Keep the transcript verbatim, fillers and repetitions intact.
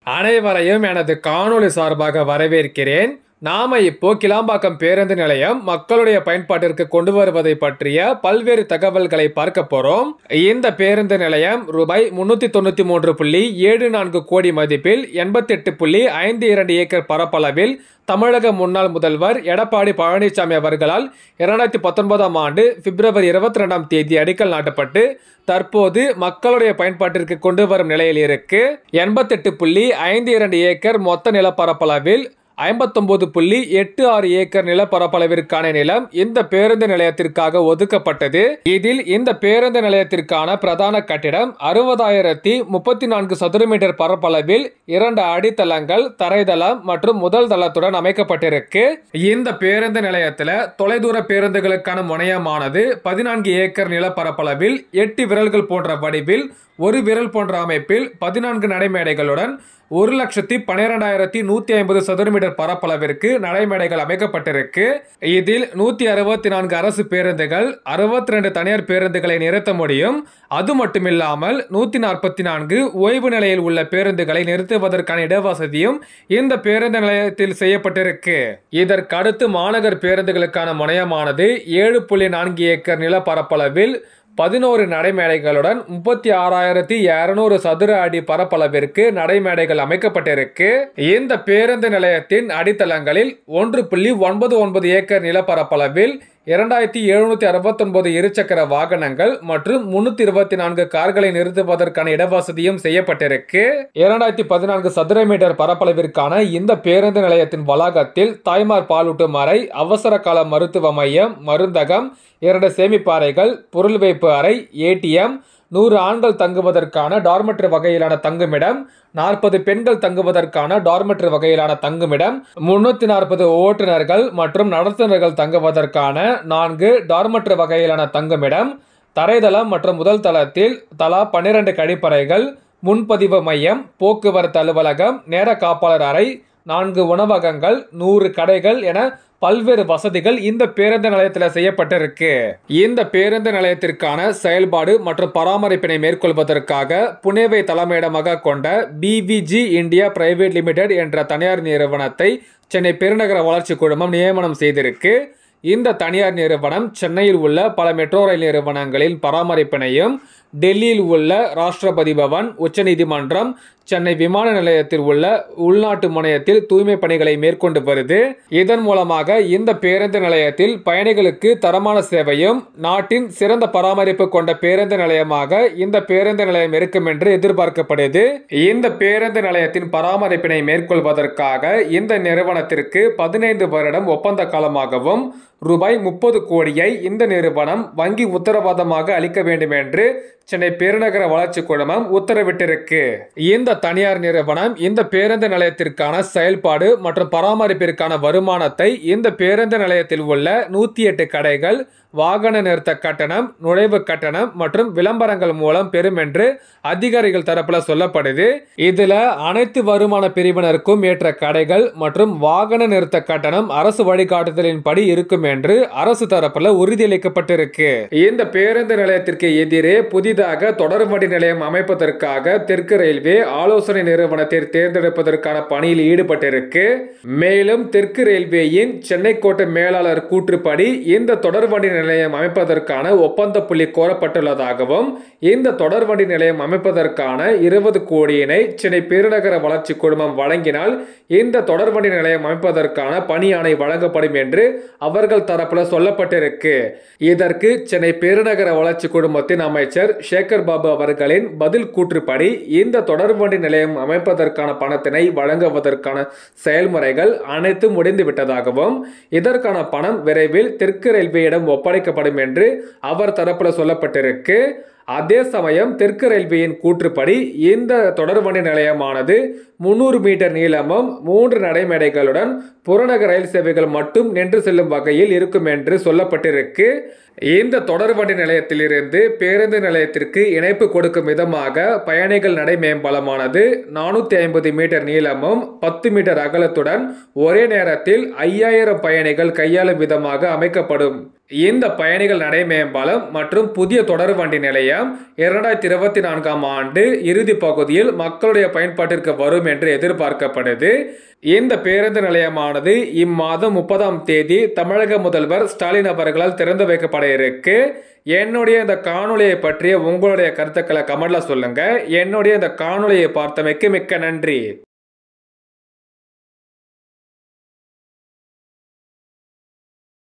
அனைவரையும் எனது காணொளி சார்பாக வரவேற்கிறேன். நாம இப்போ கிளாம்பாக்கம் பேருந்து நிலையம் மக்களுடைய பயன்பாட்டிற்கு கொண்டு வருவதை பற்றிய பல்வேறு தகவல்களை பார்க்க போறோம். இந்த பேருந்து நிலையம் ரூபாய் முன்னூத்தி தொண்ணூத்தி மூன்று புள்ளி ஏழு நான்கு கோடி மதிப்பில் எண்பத்தி எட்டு புள்ளி ஐந்து இரண்டு ஏக்கர் பரப்பளவில் தமிழக முன்னாள் முதல்வர் எடப்பாடி பழனிசாமி அவர்களால் இரண்டாயிரத்தி பத்தொன்பதாம் ஆண்டு பிப்ரவரி இருபத்தி ரெண்டாம் தேதி அடிக்கல் நாட்டப்பட்டு தற்போது மக்களுடைய பயன்பாட்டிற்கு கொண்டு வரும் நிலையில் இருக்கு. எண்பத்தி எட்டு புள்ளி ஐந்து இரண்டு ஏக்கர் மொத்த நிலப்பரப்பளவில் ஐம்பத்தொன்பது புள்ளி எட்டு ஆறு ஏக்கர் நிலப்பரப்பளவிற்கான நிலம் இந்த பேருந்து நிலையத்திற்காக ஒதுக்கப்பட்டது. இதில் இந்த பேருந்து நிலையத்திற்கான பிரதான கட்டிடம் அறுபதாயிரத்தி முப்பத்தி நான்கு சதுர மீட்டர் பரப்பளவில் இரண்டு அடித்தளங்கள், தரைதளம் மற்றும் முதல் தளத்துடன் அமைக்கப்பட்டிருக்கு. இந்த பேருந்து நிலையத்தில் தொலைதூர பேருந்துகளுக்கான முனையமானது பதினான்கு ஏக்கர் நிலப்பரப்பளவில் எட்டு விரல்கள் போன்ற வடிவில் ஒரு விரல் போன்ற அமைப்பில் பதினான்கு நடைமேடைகளுடன் ஒரு லட்சத்தி பன்னிரெண்டாயிரத்தி நூத்தி ஐம்பது சதுர மீட்டர் பரப்பளவிற்கு நடைமேடைகள் அமைக்கப்பட்டிருக்கு. இதில் நூத்தி அறுபத்தி நான்கு அரசு பேருந்துகள், அறுபத்தி ரெண்டு தனியார் பேருந்துகளை நிறுத்த முடியும். அது மட்டுமில்லாமல் நூத்தி நாற்பத்தி நான்கு ஓய்வு நிலையில் உள்ள பேருந்துகளை நிறுத்துவதற்கான இடவசதியும் இந்த பேருந்து நிலையத்தில் செய்யப்பட்டிருக்கு. இதற்கு அடுத்து மாநகர் பேருந்துகளுக்கான முனையமானது ஏழு புள்ளி நான்கு ஏக்கர் நிலப்பரப்பளவில் பதினோரு நடைமேடைகளுடன் முப்பத்தி ஆறாயிரத்தி இருநூறு சதுர அடி பரப்பளவிற்கு நடைமேடைகள் அமைக்கப்பட்டிருக்கு. இந்த பேருந்து நிலையத்தின் அடித்தளங்களில் ஒன்று புள்ளி ஒன்பது ஒன்பது ஏக்கர் நிலப்பரப்பளவில் இரண்டாயிரத்தி எழுநூத்தி அறுபத்தி ஒன்பது இருசக்கர வாகனங்கள் மற்றும் முன்னூத்தி இருபத்தி நான்கு கார்களை நிறுத்துவதற்கான இடவசதியும் செய்யப்பட்டிருக்கு. இரண்டாயிரத்தி பதினான்கு சதுர மீட்டர் பரப்பளவிற்கான இந்த பேருந்து நிலையத்தின் வளாகத்தில் தாய்மார் பாலூட்டும் அறை, அவசர கால மருத்துவ மையம், மருந்தகம், இரண்டு சேமிப்பறைகள், பொருள் வைப்பு அறை, ஏடிஎம், நூறு ஆண்கள் தங்குவதற்கான டார்மெட்ரி வகையிலான தங்குமிடம், நாற்பது பெண்கள் தங்குவதற்கான டார்மெட்ரி வகையிலான தங்குமிடம், முன்னூத்தி நாற்பது ஓட்டுநர்கள் மற்றும் நடத்துனர்கள் தங்குவதற்கான நான்கு டார்மெட்ரி வகையிலான தங்குமிடம், தரைதளம் மற்றும் முதல் தளத்தில் தலா பன்னிரண்டு கழிப்பறைகள், முன்பதிவு மையம், போக்குவரத்து அலுவலகம், நேர காப்பாளர் அறை, நான்கு உணவகங்கள், நூறு கடைகள் என பல்வேறு வசதிகள் இந்த பேருந்து நிலையத்தில் செய்யப்பட்டிருக்கு. இந்த பேருந்து நிலையத்திற்கான செயல்பாடு மற்றும் பராமரிப்பினை மேற்கொள்வதற்காக புனேவை தலைமையிடமாக கொண்ட பிவிஜி இந்தியா பிரைவேட் லிமிடெட் என்ற தனியார் நிறுவனத்தை சென்னை பெருநகர வளர்ச்சி குழுமம் நியமனம் செய்திருக்கு. இந்த தனியார் நிறுவனம் சென்னையில் உள்ள பல மெட்ரோ ரயில் நிறுவனங்களின் பராமரிப்பினையும், டெல்லியில் உள்ள ராஷ்டிரபதி பவன், உச்சநீதிமன்றம், சென்னை விமான நிலையத்தில் உள்ள உள்நாட்டு முனையத்தில் தூய்மை பணிகளை மேற்கொண்டு வருது. இதன் மூலமாக இந்த பேருந்து நிலையத்தில் பயணிகளுக்கு தரமான சேவையும் நாட்டின் சிறந்த பராமரிப்பு கொண்ட பேருந்து நிலையமாக இந்த பேருந்து நிலையம் இருக்கும் என்று எதிர்பார்க்கப்படுது. இந்த பேருந்து நிலையத்தின் பராமரிப்பினை மேற்கொள்வதற்காக இந்த நிறுவனத்திற்கு பதினைந்து வருடம் ஒப்பந்த காலமாகவும் ரூபாய் முப்பது கோடியை இந்த நிறுவனம் வங்கி உத்தரவாதமாக அளிக்க வேண்டும் என்று சென்னை பெருநகர வளர்ச்சி குழுமம் உத்தரவிட்டிருக்கு. இந்த தனியார் நிறுவனம் இந்த பேருந்து நிலையத்திற்கான செயல்பாடு மற்றும் பராமரிப்பிற்கான வருமானத்தை இந்த பேருந்து நிலையத்தில் உள்ள நூத்தி எட்டு கடைகள், வாகன நிறுத்த கட்டணம், நுழைவு கட்டணம் மற்றும் விளம்பரங்கள் மூலம் பெறும் என்று அதிகாரிகள் தரப்புல சொல்லப்படுது. இதுல அனைத்து வருமான பிரிவினருக்கும் ஏற்ற கடைகள் மற்றும் வாகன நிறுத்த கட்டணம் அரசு வழிகாட்டுதலின்படி இருக்கும் என்று அரசு தரப்புல உறுதியளிக்கப்பட்டிருக்கு. இந்த பேருந்து நிலையத்திற்கு எதிரே புதிதாக தொடர்வண்டி நிலையம் அமைப்பதற்காக தெற்கு ரயில்வே ஆலோசனை நிறுவனத்தை தேர்ந்தெடுப்பதற்கான பணியில் ஈடுபட்டிருக்கு. மேலும் தெற்கு ரயில்வேயின் சென்னை கோட்ட மேலாளர் கூற்றுப்படி இந்த தொடர்வண்டி நிலையம் அமைப்பதற்கான ஒப்பந்த புள்ளி கோரப்பட்டுள்ளதாகவும் இந்த தொடர்வண்டி நிலையம் அமைப்பதற்கான இருபது கோடியினை சென்னை பெருநகர வளர்ச்சி குழுமம் வழங்கினால் இந்த தொடர்வண்டி நிலையம் அமைப்பதற்கான பணியாணை வழங்கப்படும் என்று அவர்கள் தரப்புல சொல்லப்பட்டிருக்கு. இதற்கு சென்னை பெருநகர வளர்ச்சி குழுமத்தின் அமைச்சர் சேகர் பாபு அவர்களின் பதில் கூற்றுப்படி இந்த தொடர்வண்டி நிலையம் அமைப்பதற்கான பணத்தினை வழங்குவதற்கான செயல்முறைகள் அனைத்தும் முடிந்து விட்டதாகவும் இதற்கான பணம் விரைவில் தெற்கு ரயில்வேயிடம் ஒப்படைக்கப்படும் என்று அவர் தரப்புல சொல்லப்பட்டிருக்கு. அதே சமயம் தெற்கு ரயில்வேயின் கூற்றுப்படி இந்த தொடர்வண்டி நிலையமானது முன்னூறு மீட்டர் நீளமும் மூன்று நடைமேடைகளுடன் புறநகர் ரயில் சேவைகள் மட்டும் நின்று செல்லும் வகையில் இருக்கும் என்று சொல்லப்பட்டிருக்கு. இந்த தொடர்வண்டி நிலையத்திலிருந்து பேருந்து நிலையத்திற்கு இணைப்பு கொடுக்கும் விதமாக பயணிகள் நடை மேம்பாலமானது நானூத்தி ஐம்பது மீட்டர் நீளமும் பத்து மீட்டர் அகலத்துடன் ஒரே நேரத்தில் ஐயாயிரம் பயணிகள் கையாளும் விதமாக அமைக்கப்படும். இந்த பயணிகள் நடை மேம்பாலம் மற்றும் புதிய தொடர் வண்டி நிலையம் இரண்டாயிரத்தி இருபத்தி நான்காம் ஆண்டு இறுதி பகுதியில் மக்களுடைய பயன்பாட்டிற்கு வரும் என்று எதிர்பார்க்கப்படுது. இந்த பேருந்து நிலையமானது இம்மாதம் முப்பதாம் தேதி தமிழக முதல்வர் ஸ்டாலின் அவர்களால் திறந்து வைக்கப்பட இருக்கு. என்னுடைய இந்த காணொலியை பற்றிய உங்களுடைய கருத்துக்களை கமெண்ட்ல சொல்லுங்க. என்னுடைய இந்த காணொலியை பார்த்தமைக்கு மிக்க நன்றி.